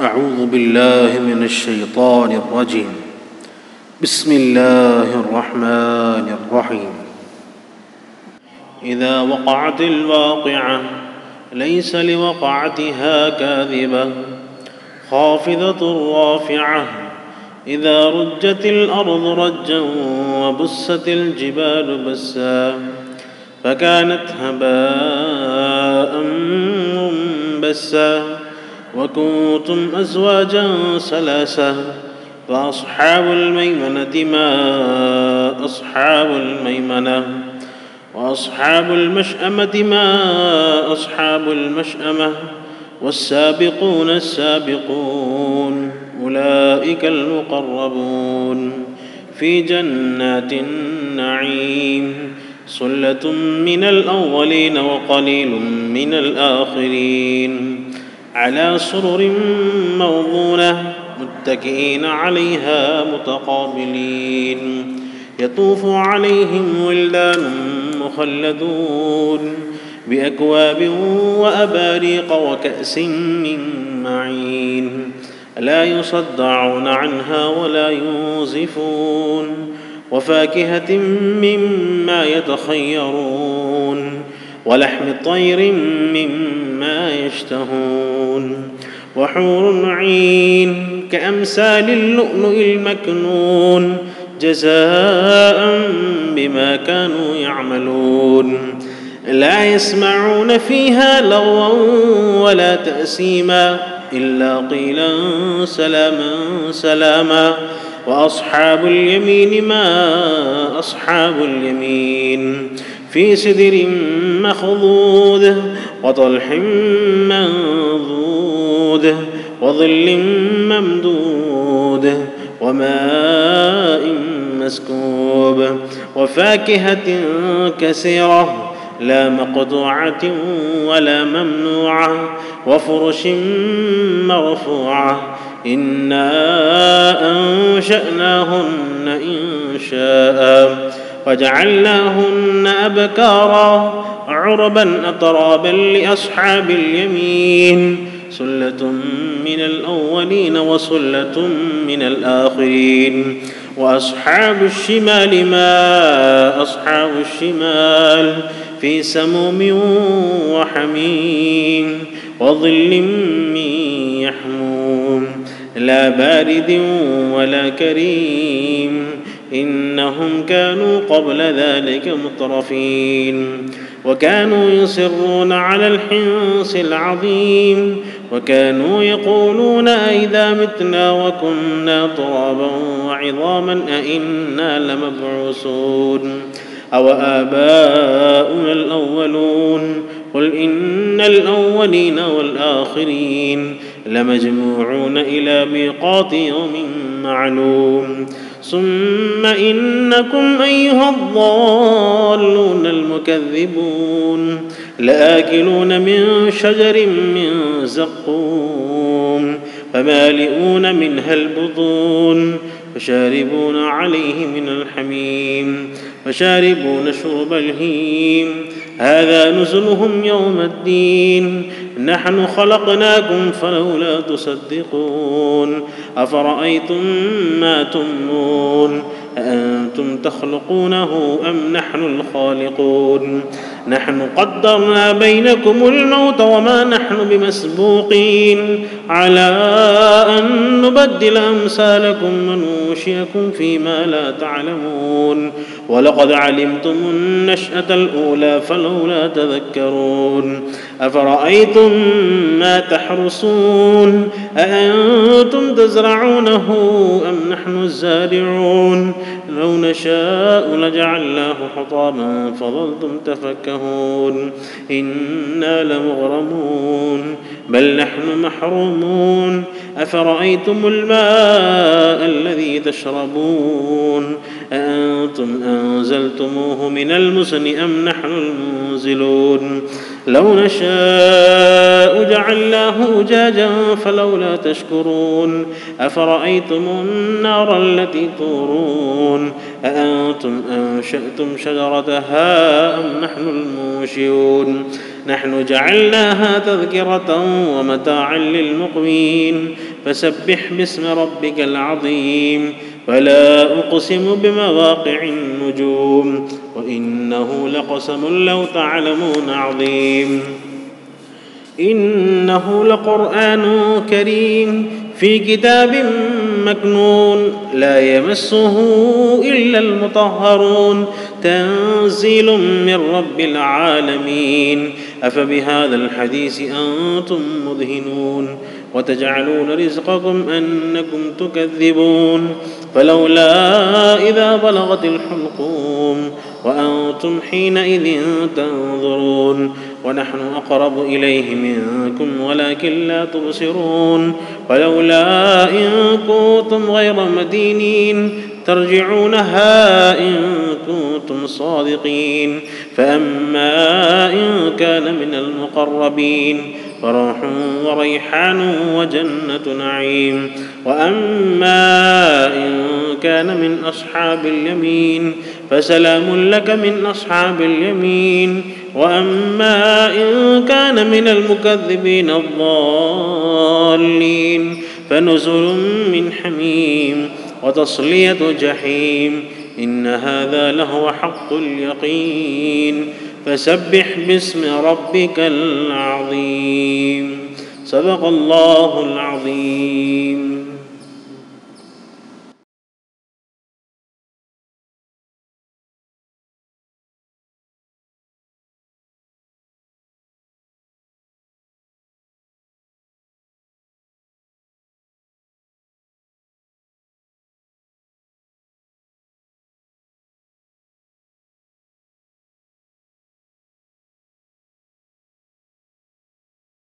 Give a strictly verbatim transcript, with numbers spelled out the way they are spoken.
أعوذ بالله من الشيطان الرجيم. بسم الله الرحمن الرحيم. إذا وقعت الواقعة ليس لوقعتها كاذبة خافضة رافعة إذا رجت الأرض رجا وبست الجبال بسا فكانت هباء منبسا وكنتم أزواجا ثلاثة فأصحاب الميمنة ما أصحاب الميمنة وأصحاب المشأمة ما أصحاب المشأمة والسابقون السابقون أولئك المقربون في جنات النعيم ثلة من الأولين وقليل من الآخرين على سرر موضونة متكئين عليها متقابلين يطوف عليهم ولدان مخلدون بأكواب وأباريق وكأس من معين لا يصدعون عنها ولا ينزفون وفاكهة مما يتخيرون ولحم طير مما يشتهون وحور عين كأمثال اللؤلؤ المكنون جزاء بما كانوا يعملون لا يسمعون فيها لغوا ولا تأثيما إلا قيلا سلاما سلاما وأصحاب اليمين ما أصحاب اليمين في سدر مخضود وطلح منضود وظل ممدود وماء مسكوب وفاكهة كثيرة لا مقطوعة ولا ممنوعة وفرش مرفوعة إنا أنشأناهن إنشاء وجعلناهن أبكارا عربا أترابا لأصحاب اليمين ثلة من الأولين وثلة من الآخرين وأصحاب الشمال ما أصحاب الشمال في سموم وحميم وظل من يحموم لا بارد ولا كريم إنهم كانوا قبل ذلك مترفين وكانوا يصرون على الحنث العظيم وكانوا يقولون أئذا متنا وكنا ترابا وعظاما أئنا لمبعوثون أو آباؤنا الأولون قل إن الأولين والآخرين لمجموعون إلى ميقات يوم معلوم ثم إنكم أيها الضالون المكذبون لآكلون من شجر من زقوم فمالئون منها البطون فشاربون عليه من الحميم فشاربون شرب الهيم هذا نزلهم يوم الدين نحن خلقناكم فلولا تصدقون أفرأيتم ما تمنون أأنتم تخلقونه أم نحن الخالقون نحن قدرنا بينكم الموت وما نحن بمسبوقين على أن نبدل أمثالكم وننشئكم فيما لا تعلمون ولقد علمتم النشأة الأولى فلولا تذكرون أفرأيتم ما تحرسون أأنتم تزرعونه أم نحن الزارعون لو نشاء لجعلناه حطاما فظلتم تفكهون إنا لمغرمون بل نحن محرومون أفرأيتم الماء الذي تشربون أأنتم أنزلتموه من المزن أم نحن المنزلون لو نشاء جعلناه أجاجا فلولا تشكرون أفرأيتم النار التي تورون أأنتم أنشأتم شجرتها أم نحن المنشئون نحن جعلناها تذكرة ومتاعا للمقوين فسبح باسم ربك العظيم. فلا أقسم بمواقع النجوم وإنه لقسم لو تعلمون عظيم. إنه لقرآن كريم في كتاب مكنون لا يمسه إلا المطهرون تنزيل من رب العالمين. أفبهذا الحديث أنتم مدهنون وتجعلون رزقكم أنكم تكذبون. فلولا إذا بلغت الحلقوم وأنتم حينئذ تنظرون ونحن أقرب إليه منكم ولكن لا تبصرون. ولولا إن كنتم غير مدينين ترجعونها إن كنتم صادقين. فأما إن كان من المقربين فروح وريحان وجنة نعيم. وأما إن كان من أصحاب اليمين فسلام لك من أصحاب اليمين. وأما إن كان من المكذبين الضالين فنزل من حميم وتصلية جحيم. إن هذا لهو حق اليقين. فسبح باسم ربك العظيم. صدق الله العظيم.